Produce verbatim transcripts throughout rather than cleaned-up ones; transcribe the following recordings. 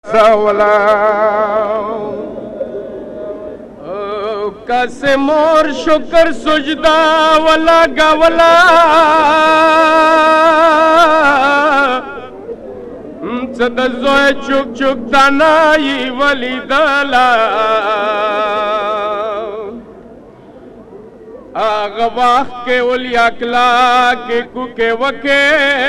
سولا کسے مور شکر سجدہ ولا گولا صد زوی چک چک دانائی ولی دالا آغا وقت کے ولی اکلا کے کوکے وکے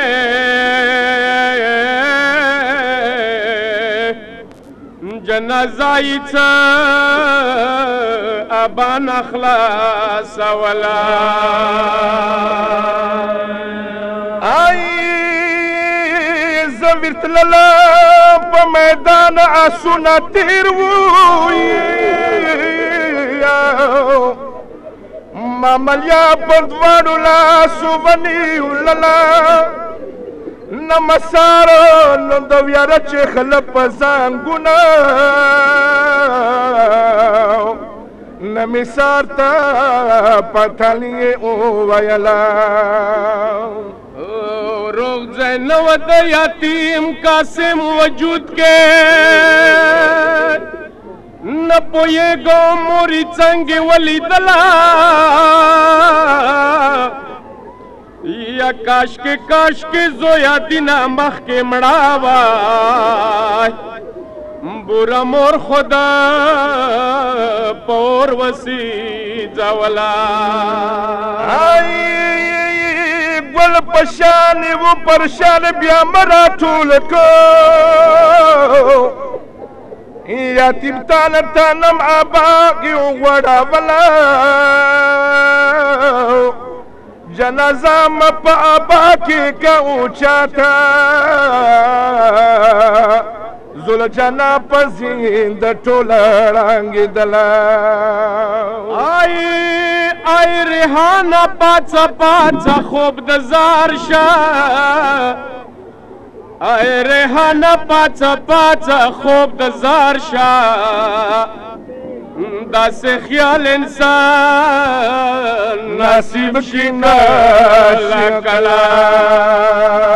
جنازائی چا ابان اخلاص ولا آئی زویرت للا پا میدان آسونا تیر ووئی ماملیا پردوارو لاسو ونیو للا نمسارو نندویارا چه خلپ زنگونا نمیسار تا پتالیه او ویلا روغ زینو دا یتیم قاسم وجود کے نپوئے گو موری چنگ ولی دلا یا کاش کے کاش کے زویا دینا مخ کے مڑاوائی برا مور خدا پور وسی جولا آئی گل پشانی وہ پرشان بیا مرا ٹھول کو یتیم تانا تانم آباگیوں وڑا ولا جنازہ مپا آبا کی کا اونچا تھا زل جنا پزیند ٹولا رانگی دلا آئی آئی ریحانا پاچا پاچا خوب دزار شا آئی ریحانا پاچا پاچا خوب دزار شا دا سے خیال انسان نصیب کی ناشکلا